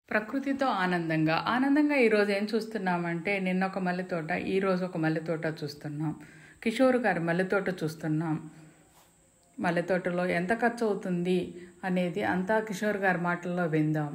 ప్రకృతితో ఆనందంగా ఈరోజు ఏం చూస్తున్నామంటే నిన్న ఒక మల్లె తోట, ఈరోజు ఒక మల్లె తోట చూస్తున్నాం. కిషోర్ గారి మల్లె తోట చూస్తున్నాం. మల్లె తోటలో ఎంత ఖర్చు అవుతుంది అనేది అంతా కిషోర్ గారి మాటల్లో విందాం.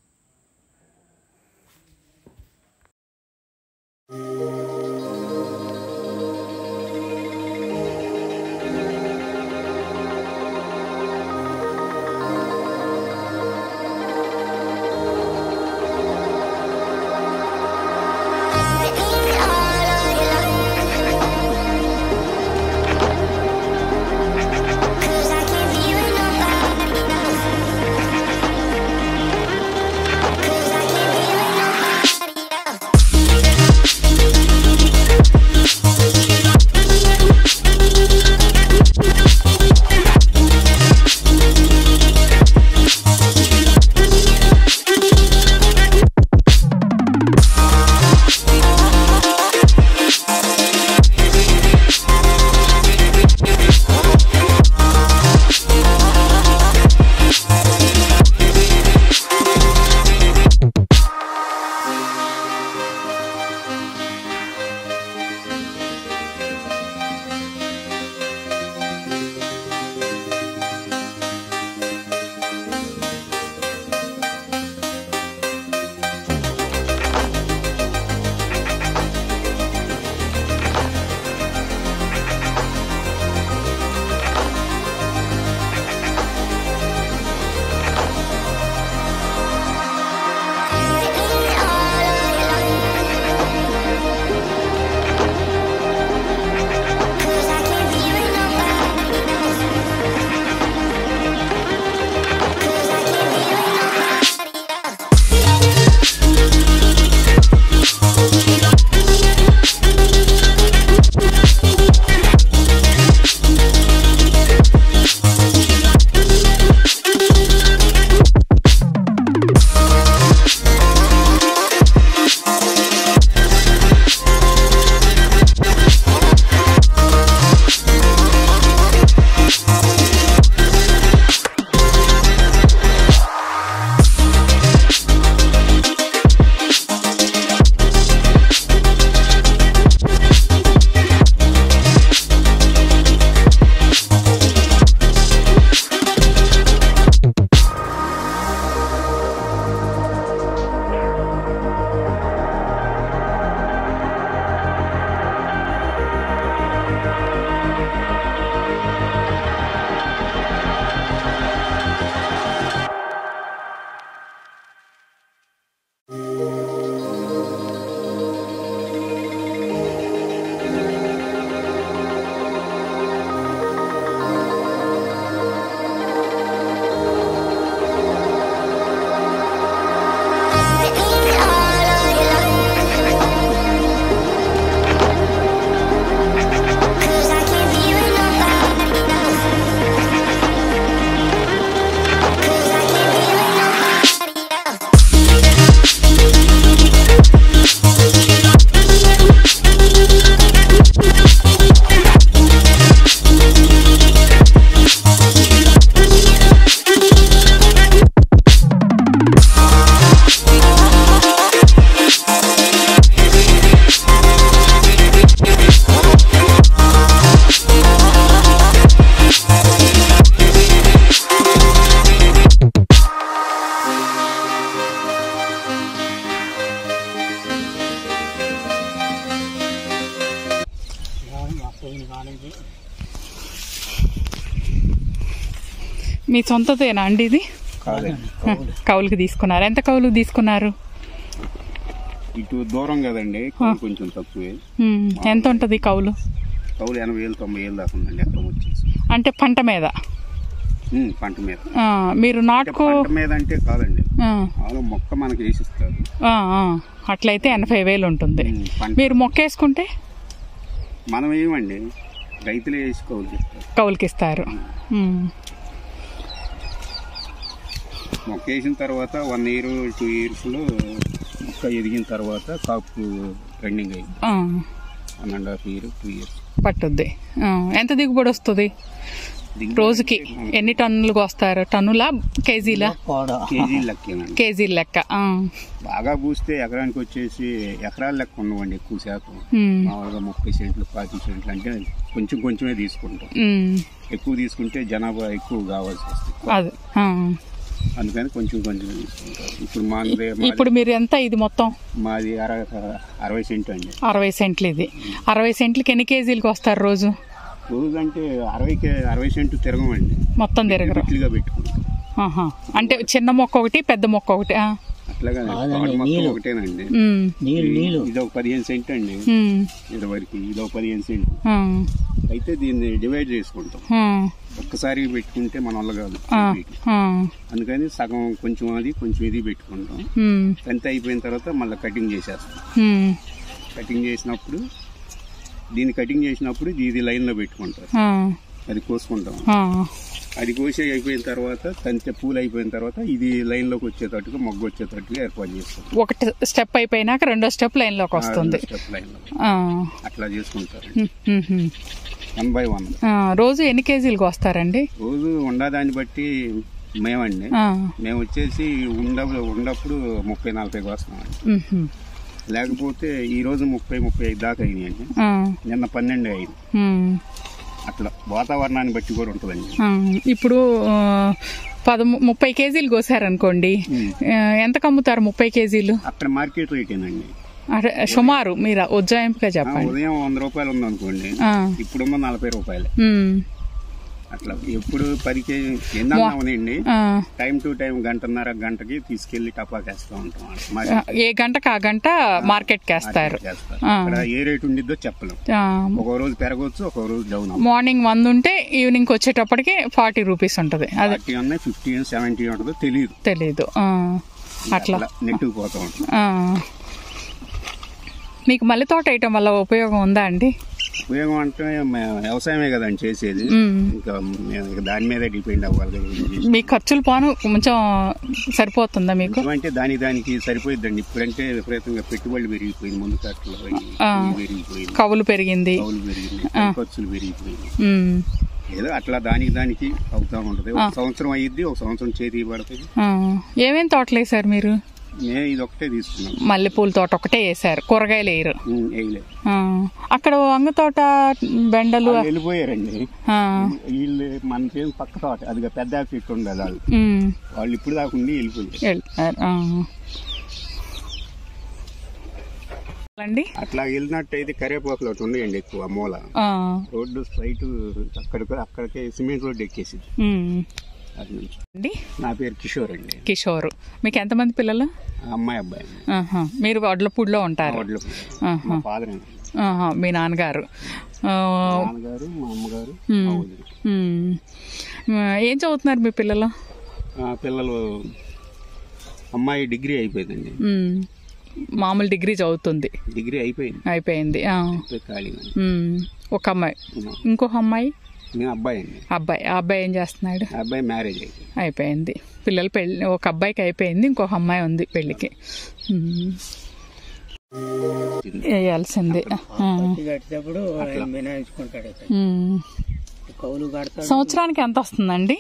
మీ సొంతదేనా అండి ఇది? కౌలుకి తీసుకున్నారు. ఎంత కౌలుకి తీసుకున్నారు? ఇటు దూరం కదండి, కొంచెం తక్కువే. ఎంత ఉంటది కౌలు? కౌలు 80,000 90,000 దాకా ఉందండి ఎకరం వచ్చేసి. అంటే పంట మీద? పంట మీద. మీరు నాటుకో మీద అంటే కాదండి, మొక్క మనకి వేసిస్తారు. అట్లయితే 80,000 ఉంటుంది. మీరు మొక్క వేసుకుంటే మనం ఏమండి రైతులే వేసి కౌలుకి ఇస్తారు. మొక్క వేసిన తర్వాత 1 year 2 years మొక్క ఎదిగిన తర్వాత కాపు ట్రెండింగ్ అయింది. 1.5 year 2 years పట్టుద్ది. ఎంత దిగుబడి వస్తుంది? రోజుకి ఎన్ని టన్నులు వస్తారు? టన్నులా కేజీలా? కేజీ లెక్కేనండి. కేజీల లెక్క. బాగా పూస్తే ఎకరానికి వచ్చేసి ఎకరాల లెక్క ఉండవండి. ఎక్కువ శాతం మామూలుగా 30 సెంట్లు 40 సెంట్లు అంటే కొంచెం కొంచెమే తీసుకుంటాం. ఎక్కువ తీసుకుంటే జనాభా ఎక్కువ కావాల్సి వస్తుంది, అందుకని కొంచెం కొంచెం తీసుకుంటాం. ఇప్పుడు మీరు ఎంత ఇది మొత్తం? మాది 60 సెంట్లు అండి. 60 సెంట్లు. ఇది 60 సెంట్లకి ఎన్ని కేజీలకు వస్తారు రోజు? రోజు అంటే 60 సెంట్లు తిరగమండి, మొత్తం తిరగరు. పెట్టుకుంటాం. అంటే చిన్న మొక్క ఒకటి పెద్ద మొక్క ఒకటి అట్లాగా ఒకటేనండి. ఇది ఒక 15 సెంట్ అండి. ఇదివరకు ఇది ఒక 15 సెంట్. అయితే దీన్ని డివైడ్ చేసుకుంటాం. ఒక్కసారి పెట్టుకుంటే మన వల్ల కాదు, అందుకని సగం కొంచెం అది కొంచెం ఇది పెట్టుకుంటాం. ఎంత అయిపోయిన తర్వాత మళ్ళీ కటింగ్ చేసేస్తాం. కటింగ్ చేసినప్పుడు ఇది లైన్ లో పెట్టుకుంటారు. అది కోసుకుంటాం. అది కోసి అయిపోయిన తర్వాత తంతె పూలు అయిపోయిన తర్వాత ఇది లైన్ లోకి వచ్చేటట్టుగా మొగ్గు వచ్చేటట్టుగా ఏర్పాటు చేస్తాం. ఒకటి స్టెప్ అయిపోయినాక రెండో స్టెప్ లైన్ లోకి వస్తుంది. అట్లా చేసుకుంటారు 1 by 1. రోజు ఎన్ని కేజీలకు వస్తారండి? రోజు ఉండదాన్ని బట్టి మేము వచ్చేసి ఉండప్పుడు 30-40 వస్తామండి. లేకపోతే ఈ రోజు 30-35 దాకా అయినాయండి. నిన్న 12 అయింది. అట్లా వాతావరణాన్ని బట్టి కూడా ఉంటుందండి. ఇప్పుడు 30 కేజీలు కోసారనుకోండి, ఎంతకు అమ్ముతారు 30 కేజీలు? అక్కడ మార్కెట్ రేటేనండి. సుమారు మీరు ఉజ్జాయింపుగా చెప్పండి. ఉదయం 100 రూపాయలు ఉందనుకోండి, ఇప్పుడు 40 రూపాయలు. అట్లా ఎప్పుడు 10 కేజీ ఎన్నవునండి. టైం టు టైం గంటకి తీసుకెళ్లి టపాకేస్తూ ఉంటాం. ఏ గంటకు ఆ గంట మార్కెట్ కేస్తారు. ఏ రేట్ ఉండిద్దో చెప్పలేం. ఒక రోజు పెరగవచ్చు, ఒక రోజు డౌన్. మార్నింగ్ 100 ఉంటే ఈవినింగ్ వచ్చేటప్పటికి 40 రూపీస్ ఉంటది. అదే 50, 70 ఉంటుందో తెలీదు. అట్లా నెట్టుకుపోతా ఉంటుంది. మీకు మల్లె తోట వేయటం వల్ల ఉపయోగం ఉందా అండి? ఉపయోగం అంటే వ్యవసాయమే కదండి చేసేది, ఇంకా దాని మీదే డిపెండ్ అవ్వాలి. మీ ఖర్చులు పోను కొంచెం సరిపోతుందా మీకు? అంటే దానికి సరిపోయిద్దండి. ఇప్పుడంటే విపరీతంగా పెట్టుబడులు పెరిగిపోయింది, ముందు కట్టలు పెరిగిపోయింది, కవులు పెరిగింది, ఖర్చులు పెరిగిపోయింది. ఏదో అట్లా దానికి అవుతా ఉంటది. ఒక సంవత్సరం అయ్యిద్ది, ఒక సంవత్సరం చేతికి పడుతుంది. ఏమేమి తోటలు వేసారు మీరు? ఇది ఒకటే తీసుకున్నాం. మల్లెపూల తోట ఒకటే వేసారు, కూరగాయలు వేయరు? అక్కడ వంగ తోట, బెండలు వెళ్ళిపోయారండి. వీళ్ళు మన పక్క తోట అది పెద్ద చెట్టు ఉండదు, వాళ్ళు ఇప్పుడు దాకా ఉండి వెళ్ళిపోయారు. అట్లా వెళ్ళినట్టయితే కరేపాకులు ఒకటి ఉన్నాయండి ఎక్కువ మూల. రోడ్డు స్ట్రైట్ అక్కడికే సిమెంట్ రోడ్డు ఎక్కేసి. నా పేరు కిషోర్ అండి. కిషోర్. మీకు ఎంతమంది పిల్లలు? అమ్మాయి, అబ్బాయి. మీరు వడ్లపూడిలో ఉంటారు? మీ నాన్నగారు, మా అమ్మగారు. ఏం చదువుతున్నారు మీ పిల్లలు? పిల్లలు అమ్మాయి డిగ్రీ అయిపోయిందండి. మామూలు డిగ్రీ చదువుతుంది. డిగ్రీ అయిపోయింది. ఒక అమ్మాయి. ఇంకొక అమ్మాయి? అబ్బాయి. అబ్బాయి ఏం చేస్తున్నాడు? అబ్బాయి మ్యారేజ్ అయిపోయింది. పిల్లలు పెళ్లి, ఒక అబ్బాయికి అయిపోయింది, ఇంకొక అమ్మాయి ఉంది పెళ్లికి. వేయాల్సిందే. సంవత్సరానికి ఎంత వస్తుందండి?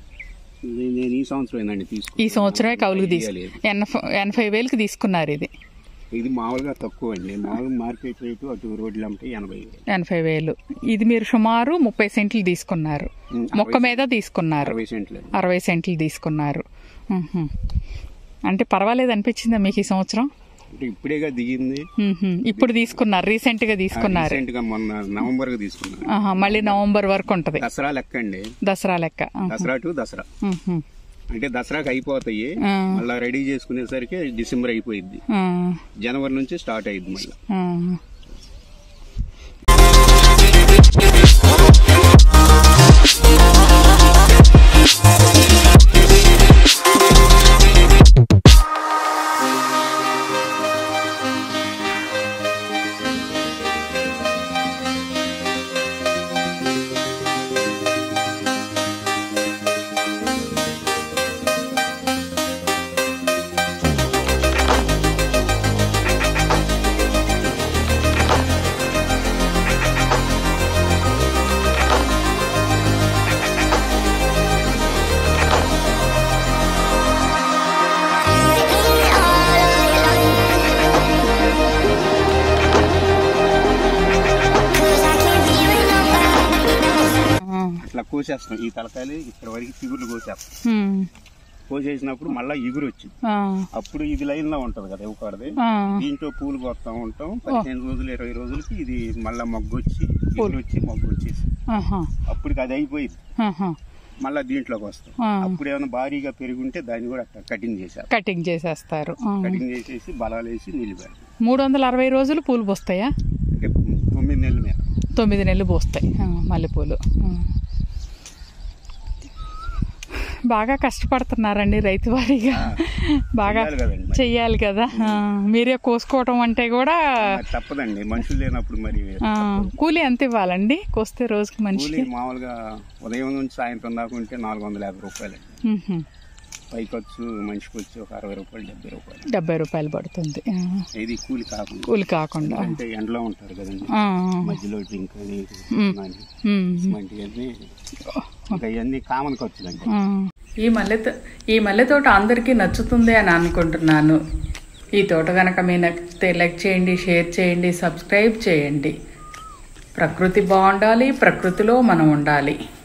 ఈ సంవత్సరమే కౌలుకు తీసుకు 80,000కి తీసుకున్నారు. ఇది మామూలుగా తక్కువ అండి. మామూలు మార్కెట్ రేటు అటు రోడ్లు అంటే 80,000. ఇది మీరు సుమారు 30 సెంట్లు తీసుకున్నారు, మొక్క మీద తీసుకున్నారు. 60 సెంట్లు తీసుకున్నారు. అంటే పర్వాలేదు అనిపించిందా మీకు ఈ సంవత్సరం? ఇప్పుడేగా దిగింది. ఇప్పుడు తీసుకున్నారు, రీసెంట్ గా తీసుకున్నారు. మొన్న నవంబర్ తీసుకున్నారు. మళ్ళీ నవంబర్ వరకు ఉంటది. దసరా లెక్క అండి. దసరా లెక్క. దసరా టు దసరా అంటే దసరాకి అయిపోతాయి. మళ్ళీ రెడీ చేసుకునేసరికి డిసెంబర్ అయిపోయింది. జనవరి నుంచి స్టార్ట్ అయ్యింది మళ్ళీ. కోసేస్తాం. ఈ తలకాయలు ఇక్కడ వరకు చిగుర్లు కోసేస్తాం. కోసేసినప్పుడు మళ్ళీ ఎగురు వచ్చింది. అప్పుడు ఇది లైన్ లో ఉంటది కదా ఇవ్వకూడదు. దీంట్లో పూలు కొత్తా ఉంటాం. 15 రోజులు 20 రోజులకి ఇది మళ్ళా మొగ్గు వచ్చి ఎగురు వచ్చి మొగ్గు వచ్చేసి అప్పటికి అది అయిపోయింది. మళ్ళా దీంట్లోకి వస్తాం. అప్పుడు ఏమైనా భారీగా పెరుగుంటే దాన్ని కూడా కటింగ్ చేసేస్తారు. కటింగ్ చేసేసి బలాలు వేసి నీళ్ళు పెడతాం. 360 రోజులు పూలు పోస్తాయా? 9 నెలల మీద 9 నెలలు పోస్తాయి మల్లెపూలు. బాగా కష్టపడుతున్నారండి రైతు వారిగా. బాగా చెయ్యాలి కదా. మీరే కోసుకోవటం అంటే కూడా తప్పదండి. మనుషులు లేనప్పుడు మరి కూలీ ఎంత ఇవ్వాలండి కోస్తే రోజుకి? మనిషి మామూలుగా ఉదయం నుంచి సాయంత్రం దాకా ఉంటే 450 రూపాయలు. పై ఖర్చు మనిషికి వచ్చి ఒక 60 రూపాయలు 70 రూపాయలు పడుతుంది. ఇది కూలి కాకుండా అంటే ఎండలో ఉంటారు కదండి. మధ్యలో డ్రింక్ అని ఇవన్నీ కామన్ ఖర్చులండి. ఈ మల్లె తోట అందరికీ నచ్చుతుంది అని అనుకుంటున్నాను. ఈ తోట కనుక మీరు నచ్చితే లైక్ చేయండి, షేర్ చేయండి, సబ్స్క్రైబ్ చేయండి. ప్రకృతి బాగుండాలి, ప్రకృతిలో మనం ఉండాలి.